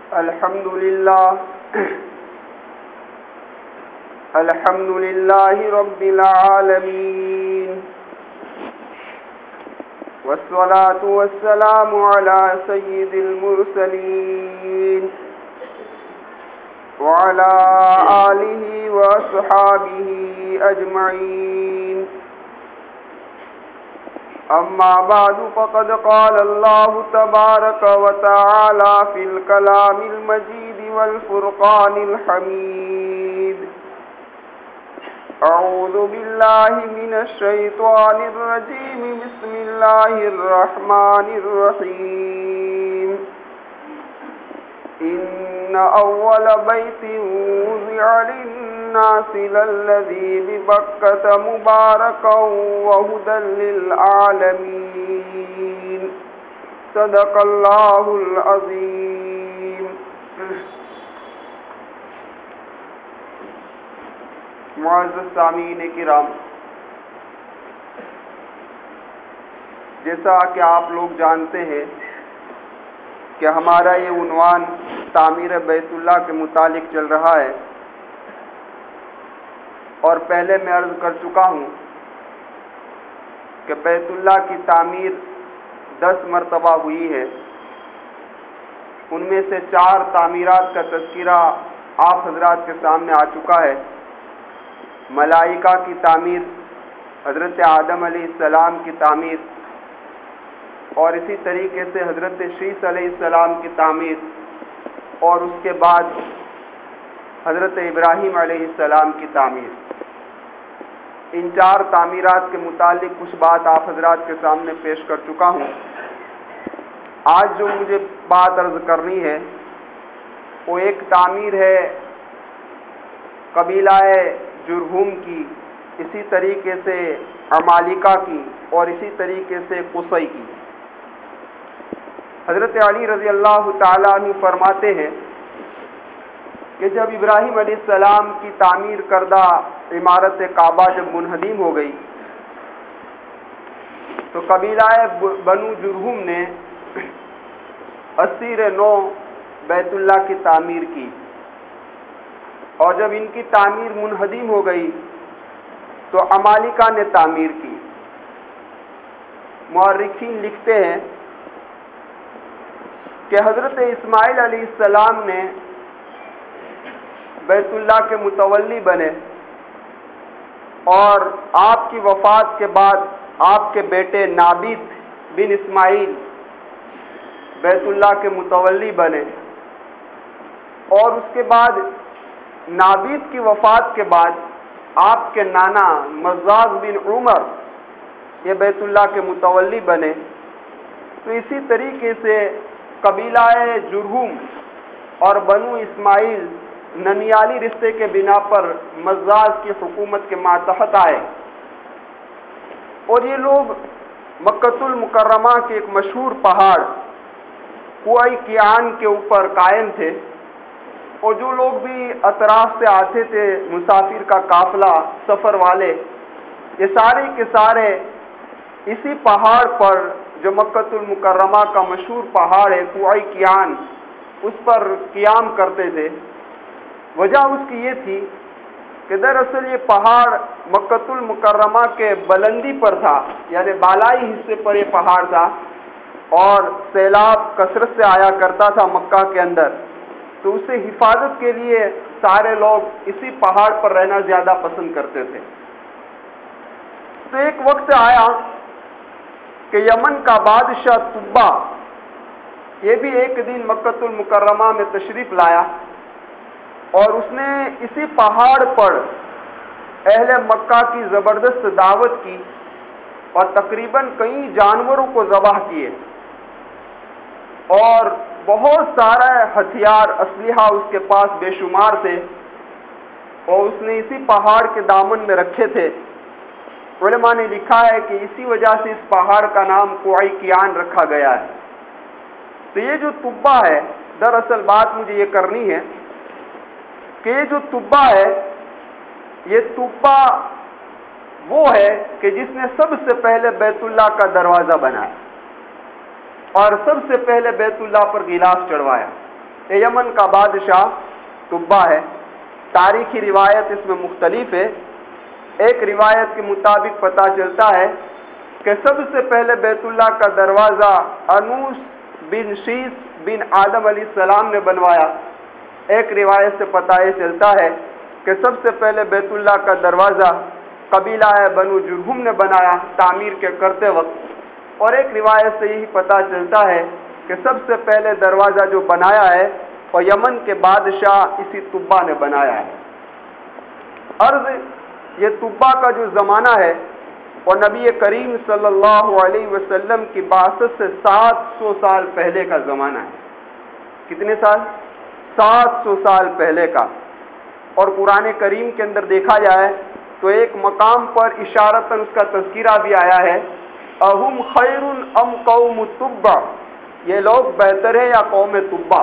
الحمد لله رب العالمين، والصلاة والسلام على سيد المرسلين وعلى آله وأصحابه أجمعين. أما بعد، فقد قال الله تبارك وتعالى في الكلام المجيد والفرقان الحميد: أعوذ بالله من الشيطان الرجيم، بسم الله الرحمن الرحيم. إن أول بيت وضع للناس للذي ببكة مباركا وهدى للعالمين. صدق الله العظيم. معزز سامعین کرام، جیسا کہ آپ لوگ جانتے ہیں کہ ہمارا یہ عنوان تعمیر بیت اللہ کے متعلق چل رہا ہے، اور پہلے میں عرض کر چکا ہوں کہ بیت اللہ کی تعمیر 10 مرتبہ ہوئی ہے. ان میں سے 4 تعمیرات کا تذکرہ آپ حضرات کے سامنے آ چکا ہے. ملائکہ کی تعمیر، حضرت آدم علیہ السلام کی تعمیر، اور اسی طریقے سے حضرت شیس علیہ السلام کی تعمیر، اور اس کے بعد حضرت ابراہیم علیہ السلام کی تعمیر. ان 4 تعمیرات کے متعلق کچھ بات آپ حضرات کے سامنے پیش کر چکا ہوں. آج جو مجھے بات عرض کرنی ہے وہ ایک تعمیر ہے قبیلہ جرہم کی، اسی طریقے سے عمالقہ کی، اور اسی طریقے سے قصی کی. حضرت علی رضی اللہ تعالیٰ عنہ فرماتے ہیں کہ جب ابراہیم علیہ السلام کی تعمیر کردہ عمارت کعبہ جب منہدم ہو گئی تو قبیلہ بنو جرہم نے اسیر نو بیت اللہ کی تعمیر کی، اور جب ان کی تعمیر منہدم ہو گئی تو عمالقہ نے تعمیر کی. مورخین لکھتے ہیں کہ حضرت اسماعیل علیہ السلام نے بیت اللہ کے متولی بنے، اور آپ کی وفات کے بعد آپ کے بیٹے نابیت بن اسماعیل بیت اللہ کے متولی بنے، اور اس کے بعد نابیت کی وفات کے بعد آپ کے نانا مزاز بن عمر یہ بیت اللہ کے متولی بنے. تو اسی طریقے سے قبیلہ جرہم اور بنو اسماعیل ننیالی رشتے کے بنا پر مزاز کی حکومت کے ماتحت آئے، اور یہ لوگ مکۃ المکرمہ کے ایک مشہور پہاڑ کوہ کیان کے اوپر قائم تھے. اور جو لوگ بھی اطراف سے آتے تھے، مسافر کا قافلہ، سفر والے، یہ سارے کے سارے اسی پہاڑ پر جو مکۃ المکرمہ کا مشہور پہاڑ ہے کوہ کیان، اس پر قیام کرتے تھے. وجہ اس کی یہ تھی کہ دراصل یہ پہاڑ مکۃ المکرمہ کے بلندی پر تھا، یعنی بالائی حصے پر یہ پہاڑ تھا، اور سیلاب کثرت سے آیا کرتا تھا مکہ کے اندر. تو اس سے حفاظت کے لیے سارے لوگ اسی پہاڑ پر رہنا زیادہ پسند کرتے تھے. تو ایک وقت آیا کہ یمن کا بادشاہ طبہ یہ بھی ایک دن مکۃ المکرمہ میں تشریف لایا، اور اس نے اسی پہاڑ پر اہل مکہ کی زبردست دعوت کی، اور تقریباً کئی جانوروں کو ذبح کیے، اور بہت سارا ہتھیار اسلحہ اس کے پاس بے شمار تھے، اور اس نے اسی پہاڑ کے دامن میں رکھے تھے. علماء نے لکھا ہے کہ اسی وجہ سے اس پہاڑ کا نام کوہ کیان رکھا گیا ہے. تو یہ جو طبہ ہے، دراصل بات مجھے یہ کرنی ہے کہ یہ جو طبہ ہے، یہ طبہ وہ ہے کہ جس نے سب سے پہلے بیت اللہ کا دروازہ بنایا اور سب سے پہلے بیت اللہ پر غلاف چڑھوایا. یمن کا بادشاہ طبا ہے۔ تاریخی روایت اس میں مختلف ہے۔ ایک روایت کے مطابق پتہ چلتا ہے کہ سب سے پہلے بیت اللہ کا دروازہ انوس بن شیس بن آدم علیہ السلام نے بنوایا۔ ایک روایت سے پتہ یہ چلتا ہے کہ سب سے پہلے بیت اللہ کا دروازہ قبیلہ بنو جرہم نے بنایا تعمیر کے کرتے وقت، اور ایک روایت سے یہی پتہ چلتا ہے کہ سب سے پہلے دروازہ جو بنایا ہے اور یمن کے بادشاہ اسی طبا نے بنایا ہے۔ عرض یہ طبا کا جو زمانہ ہے اور نبی کریم صلی اللہ علیہ وسلم کی بعثت سے 700 سال پہلے کا زمانہ ہے۔ کتنے سال؟ 700 سال پہلے کا۔ اور قرآن کریم کے اندر دیکھا جائے تو ایک مقام پر اشارتاً اس کا تذکرہ بھی آیا ہے، اہم خیر ام قوم طبا، یہ لوگ بہتر ہے یا قوم طبا۔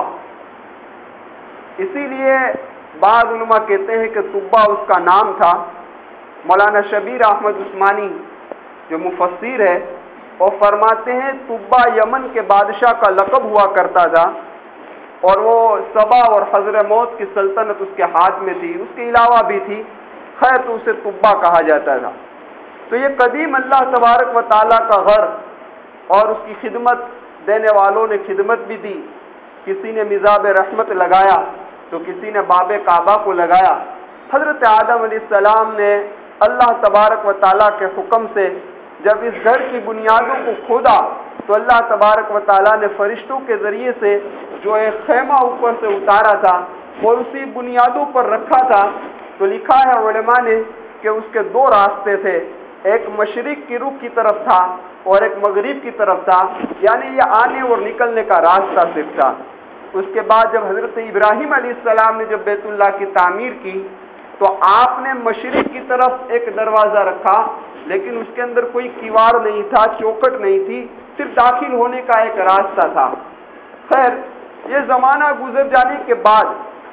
اسی لیے بعض علماء کہتے ہیں کہ طبا اس کا نام تھا۔ مولانا شبیر احمد عثمانی جو مفسر ہے وہ فرماتے ہیں طبا یمن کے بادشاہ کا لقب ہوا کرتا تھا، اور وہ سبا اور حضرموت کی سلطنت اس کے ہاتھ میں تھی، اس کے علاوہ بھی تھی، خیر تو اسے طبا کہا جاتا تھا۔ تو یہ قدیم اللہ تبارک و تعالیٰ کا گھر، اور اس کی خدمت دینے والوں نے خدمت بھی دی۔ کسی نے مزاب رحمت لگایا تو کسی نے باب کعبہ کو لگایا۔ حضرت آدم علیہ السلام نے اللہ تبارک و تعالیٰ کے حکم سے جب اس گھر کی بنیادوں کو کھودا تو اللہ تبارک و تعالیٰ نے فرشتوں کے ذریعے سے جو ایک خیمہ اوپر سے اتارا تھا اور اسی بنیادوں پر رکھا تھا، تو لکھا ہے علماء نے کہ اس کے دو راستے تھے، ایک مشرق کی رخ کی طرف تھا اور ایک مغرب کی طرف تھا، یعنی یہ آنے اور نکلنے کا راستہ صرف تھا۔ اس کے بعد جب حضرت ابراہیم علیہ السلام نے جب بیت اللہ کی تعمیر کی تو آپ نے مشرق کی طرف ایک دروازہ رکھا، لیکن اس کے اندر کوئی کیواڑ نہیں تھا، چوکھٹ نہیں تھی، صرف داخل ہونے کا ایک راستہ تھا۔ خیر یہ زمانہ گزر جانے کے بعد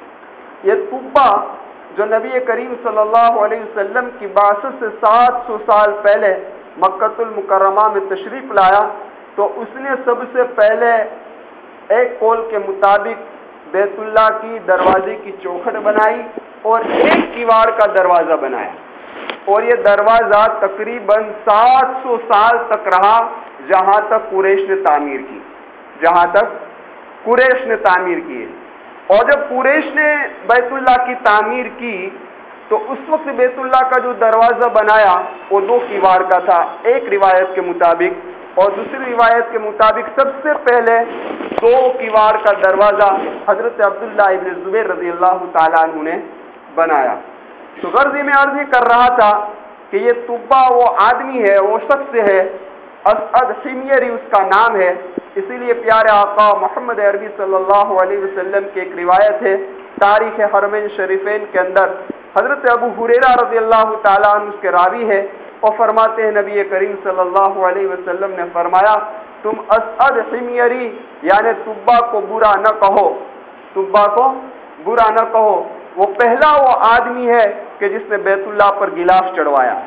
یہ طبا جو نبی کریم صلی اللہ علیہ وسلم کی بعثت سے 700 سال پہلے مکہ المکرمہ میں تشریف لایا، تو اس نے سب سے پہلے ایک قول کے مطابق بیت اللہ کی دروازے کی چوکھٹ بنائی اور ایک کیواڑ کا دروازہ بنایا، اور یہ دروازہ تقریباً 700 سال تک رہا، جہاں تک قریش نے تعمیر کی، جہاں تک قریش نے تعمیر کی۔ اور جب قریش نے بیت اللہ کی تعمیر کی تو اس وقت بیت اللہ کا جو دروازہ بنایا وہ 2 کیواڑ کا تھا ایک روایت کے مطابق، اور دوسری روایت کے مطابق سب سے پہلے 2 کیواڑ کا دروازہ حضرت عبداللہ ابن زبیر رضی اللہ تعالیٰ عنہ نے بنایا۔ تو غرض میں عرض کر رہا تھا کہ یہ طبا وہ آدمی ہے، وہ شخص ہے، اسعد حمیری اس کا نام ہے۔ اسی لیے پیارے آقا محمد عربی صلی اللہ علیہ وسلم کی ایک روایت ہے تاریخ حرمین شریفین کے اندر، حضرت ابو ہریرہ رضی اللہ تعالیٰ عنہ اس کے راوی ہے، اور فرماتے ہیں نبی کریم صلی اللہ علیہ وسلم نے فرمایا تم اسعد حمیری یعنی طبا کو برا نہ کہو، طبا کو برا نہ کہو، وہ پہلا وہ آدمی ہے کہ جس نے بیت اللہ پر غلاف چڑھوایا،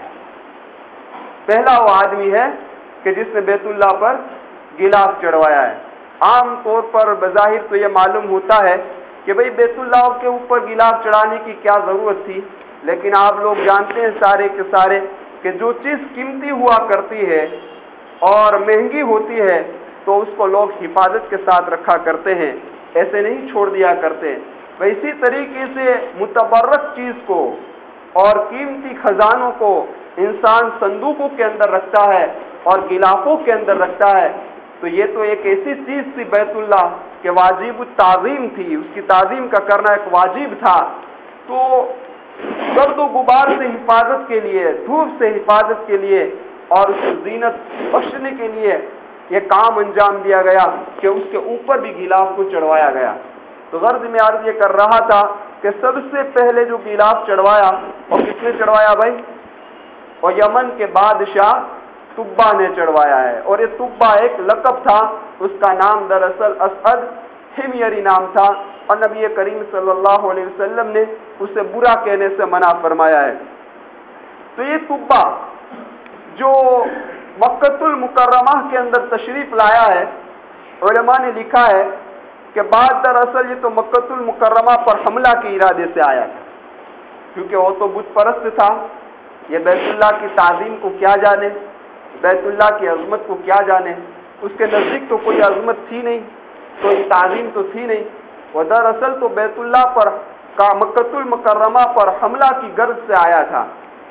پہلا وہ آدمی ہے کہ جس نے بیت اللہ پر غلاف چڑھوایا ہے۔ عام طور پر بظاہر تو یہ معلوم ہوتا ہے کہ بھئی بیت اللہ کے اوپر غلاف چڑھانے کی کیا ضرورت تھی، لیکن آپ لوگ جانتے ہیں سارے کے سارے کہ جو چیز قیمتی ہوا کرتی ہے اور مہنگی ہوتی ہے تو اس کو لوگ حفاظت کے ساتھ رکھا کرتے ہیں، ایسے نہیں چھوڑ دیا کرتے۔ اسی طریقے سے متبرک چیز کو اور قیمتی خزانوں کو انسان صندوقوں کے اندر رکھتا ہے اور غلافوں کے اندر رکھتا ہے، تو یہ تو ایک ایسی چیز تھی بیت اللہ کہ واجب التعظیم تھی، اس کی تعظیم کا کرنا ایک واجب تھا۔ تو گرد و غبار سے حفاظت کے لیے، دھوپ سے حفاظت کے لیے اور اس کی زینت بخشنے کے لیے یہ کام انجام دیا گیا کہ اس کے اوپر بھی غلاف کو چڑھوایا گیا۔ تو غرض میں عرض یہ کر رہا تھا کہ سب سے پہلے جو غلاف چڑھوایا اور کس نے چڑھوایا بھائی؟ اور یمن کے بادشاہ طبا نے چڑھوایا ہے، اور یہ طبا ایک لقب تھا، اس کا نام دراصل اسعد حمیری نام تھا، اور نبی کریم صلی اللہ علیہ وسلم نے اسے برا کہنے سے منع فرمایا ہے۔ تو یہ طبا جو مکہ المکرمہ کے اندر تشریف لایا ہے، علماء نے لکھا ہے کہ کہ بعد دراصل یہ تو مکۃ المکرمہ پر حملہ کے ارادے سے آیا تھا، کیونکہ وہ تو بت پرست تھا، یہ بیت اللہ کی تعظیم کو کیا جانے، بیت اللہ کی عظمت کو کیا جانے، اس کے نزدیک تو کوئی عظمت تھی نہیں، کوئی تعظیم تو تھی نہیں، وہ دراصل تو بیت اللہ پر کا مکۃ المکرمہ پر حملہ کی غرض سے آیا تھا۔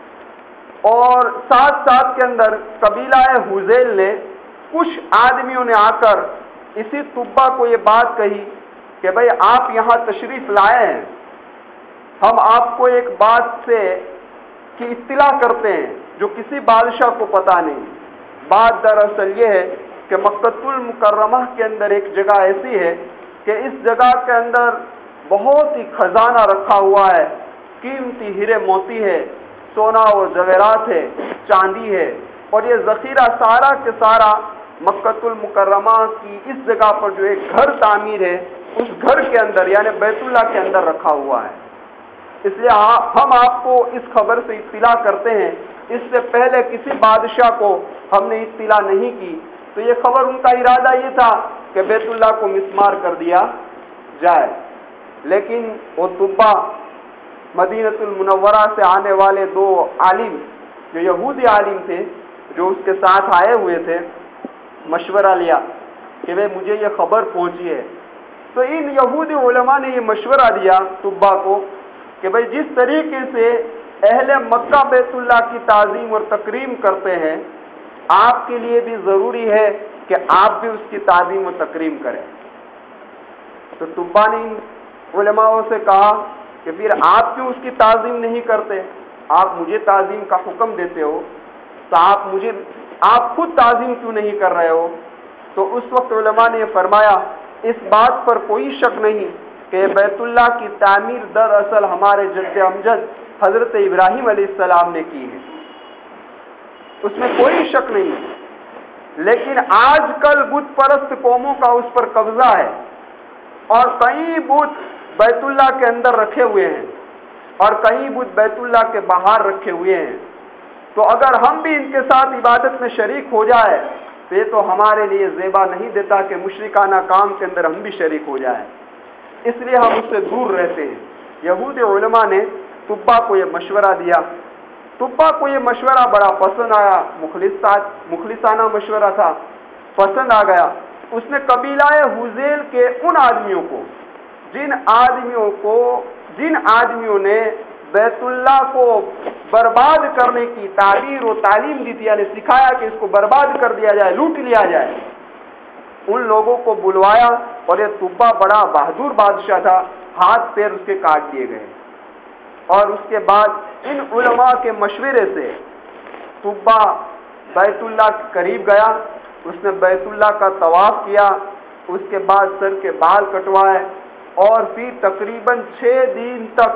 اور ساتھ ساتھ کے اندر قبیلہ حذیل نے کچھ آدمیوں نے آ کر اسی طبہ کو یہ بات کہی کہ بھئی آپ یہاں تشریف لائے ہیں، ہم آپ کو ایک بات سے کی اطلاع کرتے ہیں جو کسی بادشاہ کو پتہ نہیں۔ بات دراصل یہ ہے کہ مکۃ المکرمہ کے اندر ایک جگہ ایسی ہے کہ اس جگہ کے اندر بہت ہی خزانہ رکھا ہوا ہے، قیمتی ہیرے موتی ہے، سونا و زیورات ہے، چاندی ہے، اور یہ ذخیرہ سارا کے سارا مکۃ المکرمہ کی اس جگہ پر جو ایک گھر تعمیر ہے اس گھر کے اندر یعنی بیت اللہ کے اندر رکھا ہوا ہے۔ اس لیے ہم آپ کو اس خبر سے اطلاع کرتے ہیں، اس سے پہلے کسی بادشاہ کو ہم نے اطلاع نہیں کی۔ تو یہ خبر ان کا ارادہ یہ تھا کہ بیت اللہ کو مسمار کر دیا جائے، لیکن وہ طبہ مدینۃ المنورہ سے آنے والے دو عالم جو یہودی عالم تھے جو اس کے ساتھ آئے ہوئے تھے، مشورہ لیا کہ بھئی مجھے یہ خبر پہنچی ہے۔ تو ان یہودی علماء نے یہ مشورہ دیا طبہ کو کہ بھئی جس طریقے سے اہل مکہ بیت اللہ کی تعظیم اور تکریم کرتے ہیں، آپ کے لیے بھی ضروری ہے کہ آپ بھی اس کی تعظیم و تکریم کریں۔ تو طبہ نے ان علماءوں سے کہا کہ پھر آپ کیوں اس کی تعظیم نہیں کرتے؟ آپ مجھے تعظیم کا حکم دیتے ہو تو آپ خود تعظیم کیوں نہیں کر رہے ہو؟ تو اس وقت علماء نے یہ فرمایا اس بات پر کوئی شک نہیں کہ بیت اللہ کی تعمیر دراصل ہمارے جد امجد حضرت ابراہیم علیہ السلام نے کی ہے، اس میں کوئی شک نہیں، لیکن آج کل بت پرست قوموں کا اس پر قبضہ ہے اور کئی بت بیت اللہ کے اندر رکھے ہوئے ہیں اور کئی بت بیت اللہ کے باہر رکھے ہوئے ہیں۔ تو اگر ہم بھی ان کے ساتھ عبادت میں شریک ہو جائے تو یہ تو ہمارے لیے زیبا نہیں دیتا کہ مشرکانہ کام کے اندر ہم بھی شریک ہو جائیں، اس لیے ہم اس سے دور رہتے ہیں۔ یہودی علماء نے طبہ کو یہ مشورہ دیا، طبہ کو یہ مشورہ بڑا پسند آیا، مخلصانہ مشورہ تھا، پسند آ گیا۔ اس نے قبیلہ حذیل کے ان آدمیوں کو جن آدمیوں نے بیت اللہ کو برباد کرنے کی تعبیر و تعلیم دی تھی، یعنی سکھایا کہ اس کو برباد کر دیا جائے، لوٹ لیا جائے، ان لوگوں کو بلوایا۔ اور یہ طبہ بڑا بہادر بادشاہ تھا، ہاتھ پیر اس کے کاٹ دیے گئے۔ اور اس کے بعد ان علماء کے مشورے سے طبہ بیت اللہ کے قریب گیا، اس نے بیت اللہ کا طواف کیا، اس کے بعد سر کے بال کٹوائے اور پھر تقریباً 6 دن تک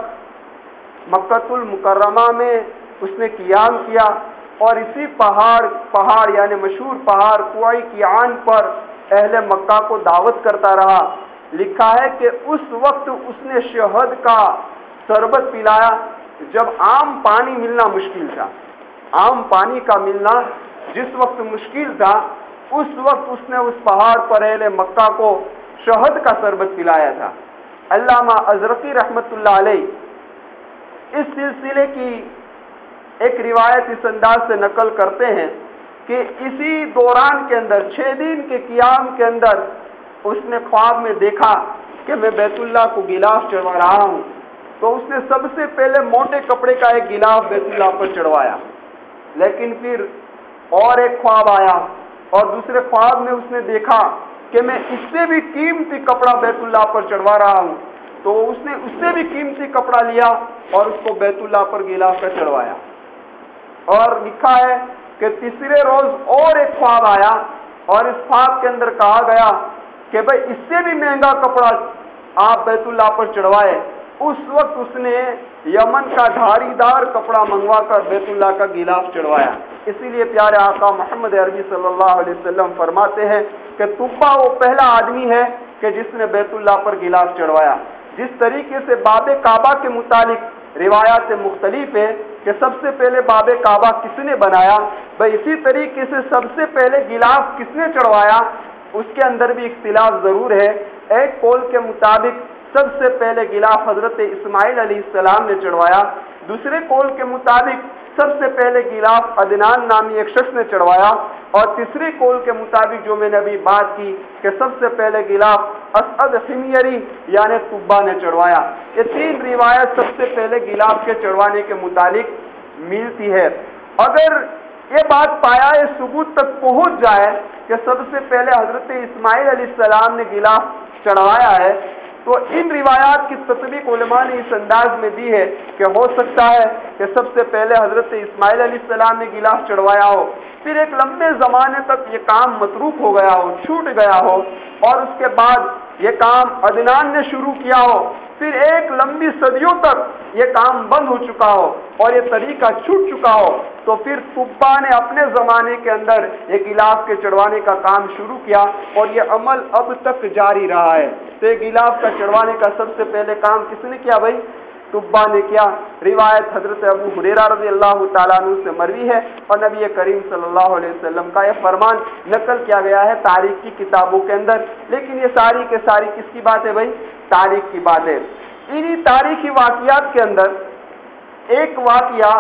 مکۃ المکرمہ میں اس نے قیام کیا اور اسی پہاڑ یعنی مشہور پہاڑ کوئی کیان پر اہل مکہ کو دعوت کرتا رہا۔ لکھا ہے کہ اس وقت اس نے شہد کا شربت پلایا جب عام پانی ملنا مشکل تھا، عام پانی کا ملنا جس وقت مشکل تھا اس وقت اس نے اس پہاڑ پر اہل مکہ کو شہد کا شربت پلایا تھا۔ علامہ ازرقی رحمۃ اللہ علیہ اس سلسلے کی ایک روایت اس انداز سے نقل کرتے ہیں کہ اسی دوران کے اندر 6 دن کے قیام کے اندر اس نے خواب میں دیکھا کہ میں بیت اللہ کو غلاف چڑھوا رہا ہوں، تو اس نے سب سے پہلے موٹے کپڑے کا ایک غلاف بیت اللہ پر چڑھوایا، لیکن پھر اور ایک خواب آیا اور دوسرے خواب میں اس نے دیکھا کہ میں اس سے بھی قیمتی کپڑا بیت اللہ پر چڑھوا رہا ہوں، تو اس نے اس سے بھی قیمتی کپڑا لیا اور اس کو بیت اللہ پر غلاف پر چڑھوایا۔ اور لکھا ہے کہ تیسرے روز اور ایک خواب آیا اور اس خواب کے اندر کہا گیا کہ بھئی اس سے بھی مہنگا کپڑا آپ بیت اللہ پر چڑھوائے۔ اس وقت اس نے یمن کا دھاری دار کپڑا منگوا کر بیت اللہ کا غلاف چڑھوایا۔ اسی لیے پیارے آقا محمد عربی صلی اللہ علیہ وسلم فرماتے ہیں کہ طبہ وہ پہلا آدمی ہے کہ جس نے بیت اللہ پر غلاف چڑھوایا۔ جس طریقے سے باب کعبہ کے متعلق روایات مختلف ہیں کہ سب سے پہلے باب کعبہ کس نے بنایا، بھئی اسی طریقے سے سب سے پہلے غلاف کس نے چڑھوایا، اس کے اندر بھی اختلاف ضرور ہے، ایک قول کے مطابق سب سے پہلے غلاف حضرت اسماعیل علیہ السلام نے چڑھوایا، دوسرے قول کے مطابق سب سے پہلے غلاف عدنان نامی ایک شخص نے چڑھوایا، اور تیسری قول کے مطابق جو میں نے ابھی بات کی کہ سب سے پہلے غلاف اسعد حمیری یعنی طبا نے چڑھوایا۔ یہ تین روایت سب سے پہلے غلاف کے چڑھوانے کے متعلق ملتی ہے۔ اگر یہ بات پایا ثبوت تک پہنچ جائے کہ سب سے پہلے حضرت اسماعیل علیہ السلام نے غلاف چڑھوایا ہے، تو ان روایات کی تطبیق علماء نے اس انداز میں دی ہے کہ ہو سکتا ہے کہ سب سے پہلے حضرت اسماعیل علیہ السلام نے غلاف چڑھوایا ہو، پھر ایک لمبے زمانے تک یہ کام متروک ہو گیا ہو، چھوٹ گیا ہو، اور اس کے بعد یہ کام عدنان نے شروع کیا ہو، پھر ایک لمبی صدیوں تک یہ کام بند ہو چکا ہو اور یہ طریقہ چھوٹ چکا ہو، تو پھر طبا نے اپنے زمانے کے اندر یہ غلاف کے چڑھوانے کا کام شروع کیا اور یہ عمل اب تک جاری رہا ہے۔ تو یہ غلاف کا چڑھوانے کا سب سے پہلے کام کس نے کیا بھائی؟ طبا نے کیا۔ روایت حضرت ابو ہریرہ رضی اللہ تعالیٰ عنہ سے مروی ہے اور نبی کریم صلی اللہ علیہ وسلم کا یہ فرمان نقل کیا گیا ہے تاریخ کی کتابوں کے اندر، لیکن یہ ساری کے ساری کس کی بات ہے بھائی؟ تاریخ کی بات ہے۔ انہی تاریخی واقعات کے اندر ایک واقعہ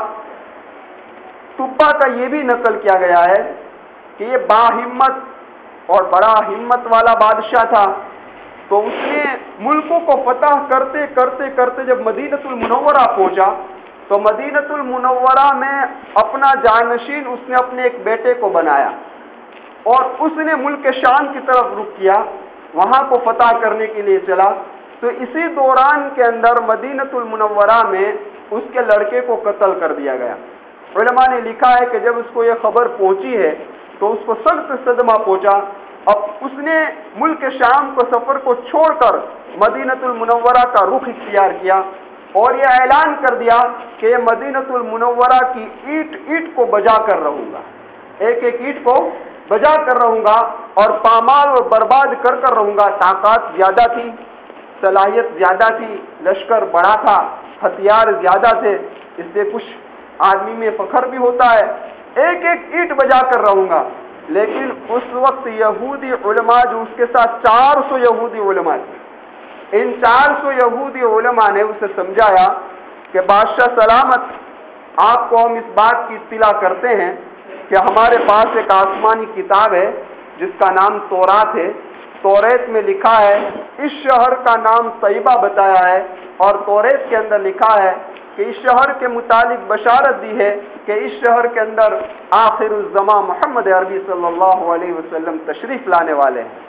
طبا کا یہ بھی نقل کیا گیا ہے کہ یہ باہمت اور بڑا ہمت والا بادشاہ تھا، تو اس نے ملکوں کو فتح کرتے کرتے کرتے جب مدینۃ المنورہ پہنچا تو مدینۃ المنورہ میں اپنا جانشین اس نے اپنے ایک بیٹے کو بنایا اور اس نے ملک شام کی طرف رخ کیا، وہاں کو فتح کرنے کے لیے چلا۔ تو اسی دوران کے اندر مدینۃ المنورہ میں اس کے لڑکے کو قتل کر دیا گیا۔ علماء نے لکھا ہے کہ جب اس کو یہ خبر پہنچی ہے تو اس کو سخت صدمہ پہنچا۔ اب اس نے ملک شام کو سفر کو چھوڑ کر مدینۃ المنورہ کا رخ اختیار کیا اور یہ اعلان کر دیا کہ یہ مدینۃ المنورہ کی اینٹ اینٹ کو بجا کر رہوں گا، ایک ایک اینٹ کو بجا کر رہوں گا اور پامال اور برباد کر کر رہوں گا۔ طاقت زیادہ تھی، صلاحیت زیادہ تھی، لشکر بڑا تھا، ہتھیار زیادہ تھے، اس سے کچھ آدمی میں فخر بھی ہوتا ہے، ایک ایک اینٹ بجا کر رہوں گا۔ لیکن اس وقت یہودی علماء جو اس کے ساتھ 400 یہودی علماء تھے، ان 400 یہودی علماء نے اسے سمجھایا کہ بادشاہ سلامت، آپ کو ہم اس بات کی اطلاع کرتے ہیں کہ ہمارے پاس ایک آسمانی کتاب ہے جس کا نام تورات ہے۔ توریت میں لکھا ہے، اس شہر کا نام طیبہ بتایا ہے اور توریت کے اندر لکھا ہے کہ اس شہر کے متعلق بشارت دی ہے کہ اس شہر کے اندر آخر الزمان محمد عربی صلی اللہ علیہ وسلم تشریف لانے والے ہیں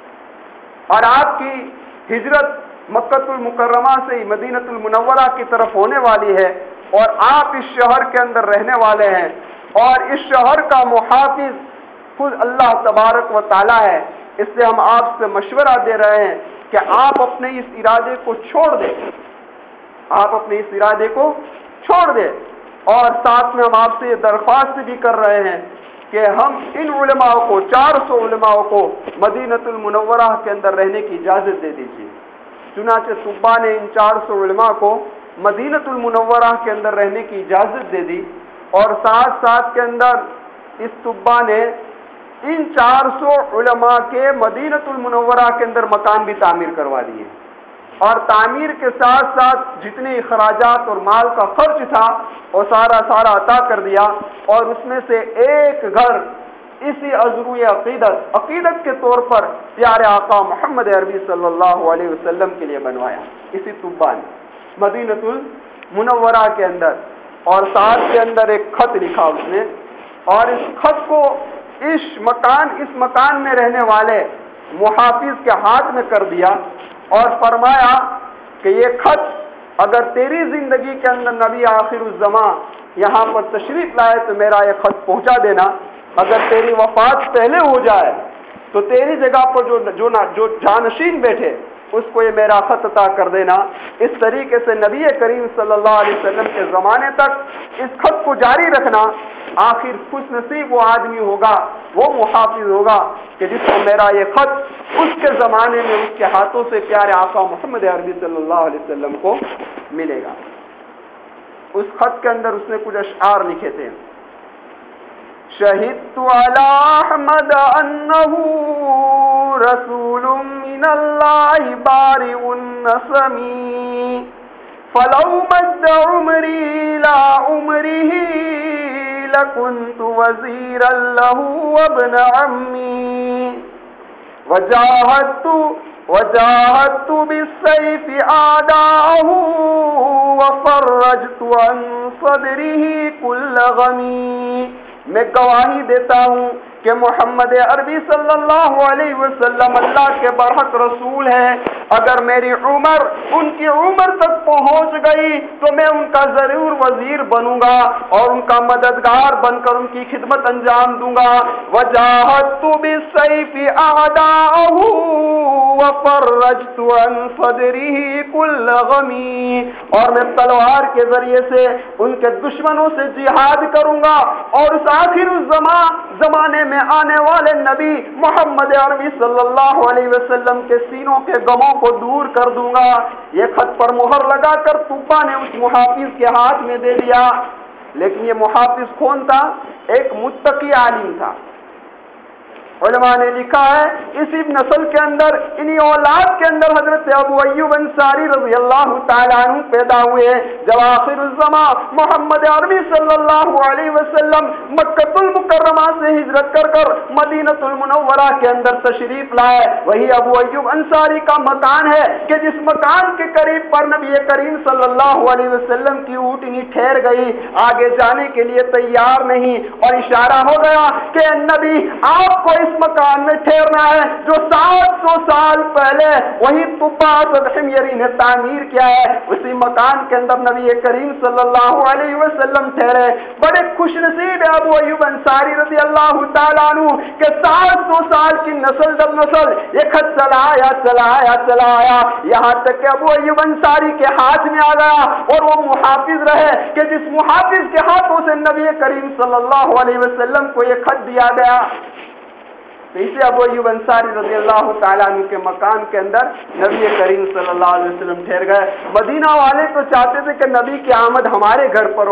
اور آپ کی ہجرت مکہ المکرمہ سے مدینۃ المنورہ کی طرف ہونے والی ہے اور آپ اس شہر کے اندر رہنے والے ہیں اور اس شہر کا محافظ خود اللہ تبارک و تعالی ہے۔ اس سے ہم آپ سے مشورہ دے رہے ہیں کہ آپ اپنے اس ارادے کو چھوڑ دیں، آپ اپنے اس ارادے کو چھوڑ دیں، اور ساتھ میں ہم آپ سے یہ درخواست بھی کر رہے ہیں کہ ہم ان علماء کو 400 علماء کو مدینۃ المنورہ کے اندر رہنے کی اجازت دے دیجیے۔ چنانچہ طبا نے ان 400 علماء کو مدینۃ المنورہ کے اندر رہنے کی اجازت دے دی اور ساتھ ساتھ کے اندر اس طبا نے ان 400 علماء کے مدینۃ المنورہ کے اندر مکان بھی تعمیر کروا دیے اور تعمیر کے ساتھ ساتھ جتنے اخراجات اور مال کا خرچ تھا وہ سارا عطا کر دیا اور اس میں سے ایک گھر اسی عذروی عقیدت کے طور پر پیارے آقا محمد عربی صلی اللہ علیہ وسلم کے لیے بنوایا اسی طبا نے مدینۃ المنورہ کے اندر، اور ساتھ کے اندر ایک خط لکھا اس نے اور اس خط کو اس مکان میں رہنے والے محافظ کے ہاتھ میں کر دیا اور فرمایا کہ یہ خط اگر تیری زندگی کے اندر نبی آخر الزمان یہاں پر تشریف لائے تو میرا یہ خط پہنچا دینا، اگر تیری وفات پہلے ہو جائے تو تیری جگہ پر جو جانشین بیٹھے اس کو یہ میرا خط عطا کر دینا۔ اس طریقے سے نبی کریم صلی اللہ علیہ وسلم کے زمانے تک اس خط کو جاری رکھنا، آخر خوش نصیب وہ آدمی ہوگا، وہ محافظ ہوگا کہ جس کو میرا یہ خط اس کے زمانے میں اس کے ہاتھوں سے پیارے آقا محمد عربی صلی اللہ علیہ وسلم کو ملے گا۔ اس خط کے اندر اس نے کچھ اشعار لکھے تھے، شہدت علی احمد انہ رسول من اللہ بارئ النسمی فلو مد عمری لا عمره لكنت وزيرا له وابن عمي وجاهدت بالسيف أعداءه وفرجت عن صدره كل غمي. میں گواہی دیتا ہوں کہ محمد عربی صلی اللہ علیہ وسلم اللہ کے برحق رسول ہے. اگر میری عمر ان کی عمر تک پہنچ گئی تو میں ان کا ضرور وزیر بنوں گا اور ان کا مددگار بن کر ان کی خدمت انجام دوں گا. وجاہدت بالسیف اعداءه وفرجت عن صدره كل غمی. اور میں تلوار کے ذریعے سے ان کے دشمنوں سے جہاد کروں گا اور اس آخر زمانے میں آنے والے نبی محمد عربی صلی اللہ علیہ وسلم کے سینوں کے غموں کو دور کر دوں گا. یہ خط پر مہر لگا کر طوبا نے اس محافظ کے ہاتھ میں دے دیا. لیکن یہ محافظ کون تھا؟ ایک متقی عالم تھا. علماء نے لکھا ہے اسی نسل کے اندر انہی اولاد کے اندر حضرت ابو ایوب انصاری رضی اللہ تعالیٰ عنہ پیدا ہوئے. جب آخر الزمان محمد عربی صلی اللہ علیہ وسلم مکۃ المکرمہ سے ہجرت کر مدینہ المنورہ کے اندر تشریف لائے، وہی ابو ایوب انصاری کا مکان ہے کہ جس مکان کے قریب پر نبی کریم صلی اللہ علیہ وسلم کی اونٹنی ٹھہر گئی، آگے جانے کے لیے تیار نہیں، اور اشارہ ہو گیا کہ نبی آپ کو اس مکان میں ٹھہرنا ہے جو 700 سال پہلے وہی طوبا اسد حمیری نے تعمیر کیا ہے. اسی مکان کے اندر نبی کریم صلی اللہ علیہ وسلم ٹھہرے. بڑے خوش نصیب ہے ابو ایوب انصاری رضی اللہ تعالیٰ عنہ کہ 700 سال کی نسل در نسل یہ خط چلایا یہاں تک کہ ابو ایوب انصاری کے ہاتھ میں آ گیا اور وہ محافظ رہے کہ جس محافظ کے ہاتھوں سے نبی کریم صلی اللہ علیہ وسلم کو یہ خط دیا گیا. اسے ابو ایوب انصاری رضی اللہ تعالیٰ عنہ کے مکان کے اندر نبی کریم صلی اللہ علیہ وسلم ٹھہر گئے. مدینہ والے تو چاہتے تھے کہ نبی کی آمد ہمارے گھر پر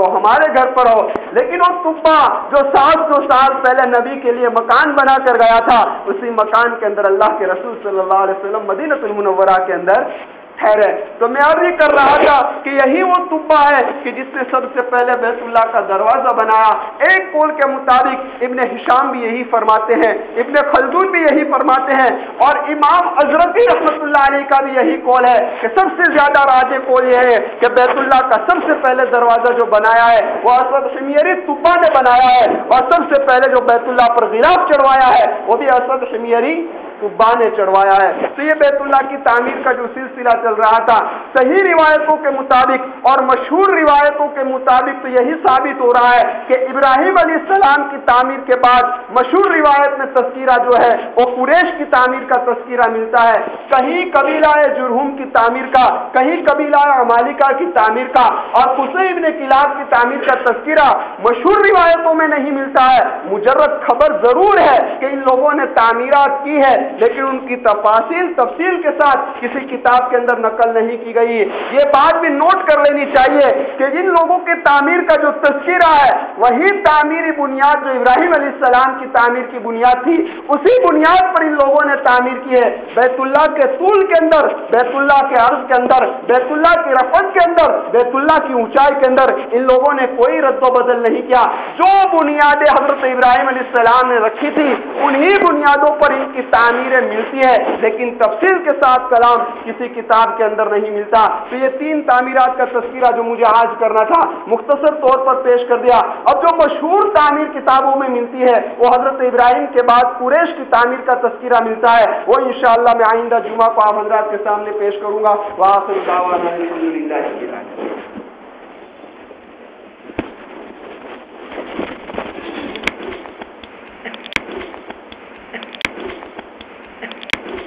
ہو، لیکن وہ طوبا جو 700 سال پہلے نبی کے لیے مکان بنا کر گیا تھا، اسی مکان کے اندر اللہ کے رسول صلی اللہ علیہ وسلم مدینہ المنورہ کے اندر ٹھہرے. تو میں عرض کر رہا تھا کہ یہی وہ طوبا ہے کہ جس نے سب سے پہلے بیت اللہ کا دروازہ بنایا. ایک قول کے مطابق ابن ہشام بھی یہی فرماتے ہیں، ابن خلدون بھی یہی فرماتے ہیں، اور امام ازرقی رحمۃ اللہ علیہ کا بھی یہی قول ہے کہ سب سے زیادہ راجح قول یہ ہے کہ بیت اللہ کا سب سے پہلے دروازہ جو بنایا ہے وہ اسد حمیری طوبا نے بنایا ہے، اور سب سے پہلے جو بیت اللہ پر غلاف چڑھوایا ہے وہ بھی اسد حمیری طوبا نے چڑھوایا ہے. تو یہ بیت اللہ کی تعمیر کا جو سلسلہ چل رہا تھا، صحیح روایتوں کے مطابق اور مشہور روایتوں کے مطابق تو یہی ثابت ہو رہا ہے کہ ابراہیم علیہ السلام کی تعمیر کے بعد مشہور روایت میں تذکرہ جو ہے وہ قریش کی تعمیر کا تذکرہ ملتا ہے. کہیں قبیلہ جرہم کی تعمیر کا، کہیں قبیلہ عمالقہ کی تعمیر کا، اور قصی بن کلاب کی تعمیر کا تذکرہ مشہور روایتوں میں نہیں ملتا ہے. مجرد خبر ضرور ہے کہ ان لوگوں نے تعمیرات کی ہے، لیکن ان کی تفصیل کے ساتھ کسی کتاب کے اندر نقل نہیں کی گئی. یہ بات بھی نوٹ کر لینی چاہیے کہ جن لوگوں کی تعمیر کا جو تذکرہ ہے وہی تعمیری بنیاد جو ابراہیم علیہ السلام کی تعمیر کی بنیاد تھی، اسی بنیاد پر ان لوگوں نے تعمیر کی ہے. بیت اللہ کے طول کے اندر، بیت اللہ کے عرض کے اندر، بیت اللہ کی رفعت کے اندر، بیت اللہ کی اونچائی کے اندر ان لوگوں نے کوئی رد و بدل نہیں کیا. جو بنیادیں حضرت ابراہیم علیہ السلام نے رکھی تھی انہی بنیادوں پر ان کی تعمیریں ملتی ہے، لیکن تفصیل کے ساتھ کلام کسی کتاب کے اندر نہیں ملتا. تو یہ 3 تعمیرات کا تذکرہ جو مجھے آج کرنا تھا مختصر طور پر پیش کر دیا. اب جو مشہور تعمیر کتابوں میں ملتی ہے وہ حضرت ابراہیم کے بعد قریش کی تعمیر کا تذکرہ ملتا ہے، وہ انشاءاللہ میں آئندہ جمعہ کو آپ حضرات کے سامنے پیش کروں گا. وآخر دعوانا الحمدللہ رب العالمین.